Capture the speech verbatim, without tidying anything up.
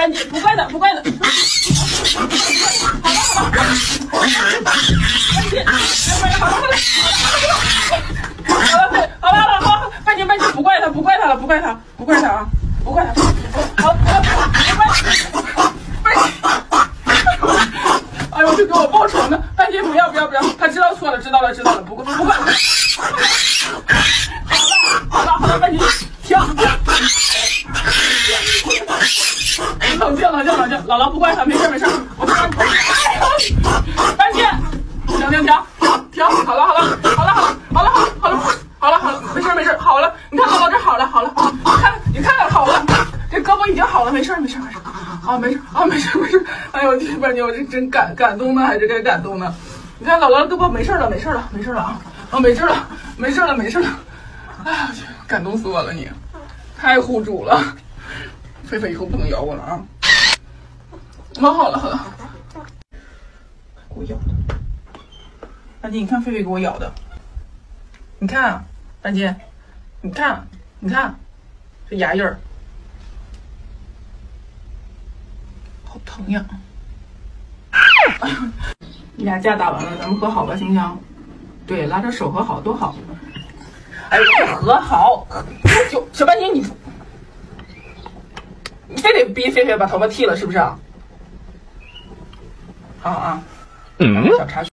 半斤，不怪他，不怪他。好了好了，半斤，好了好了，好了好了好了，半斤半斤，不怪他，不怪他了，不怪他，不怪他啊，不怪他。好，好，半斤。哎呦，就给我报仇呢！半斤不要不要不要，他知道错了，知道了知道了，不管不管。好了好了，半斤停。冷静冷静冷静，姥姥不怪他，没事没事，我帮你。半斤，停停停停，好了好了好了好了好了好了好了好了好了，没事没事，好了，你看姥姥这好了好了，你看你看看好了，这胳膊已经好了，没事没事没事，啊没事啊没事没事，哎呦天半斤，我这真感感动呢，还是该感动呢？你看姥姥的胳膊没事了没事了没事了啊啊没事了没事了没事了，哎呀去，感动死我了你，太护主了。菲菲以后不能咬我了啊！好，好了好了，给我咬的，半斤，你看菲菲给我咬的，你看，半斤，你看，你看，这牙印儿，好疼呀！哎呀，你俩架打完了，咱们和好吧，行不行？对，拉着手和好多好。哎，和好，就小半斤你。你非得逼菲菲把头发剃了，是不是啊？好啊，嗯，小插曲。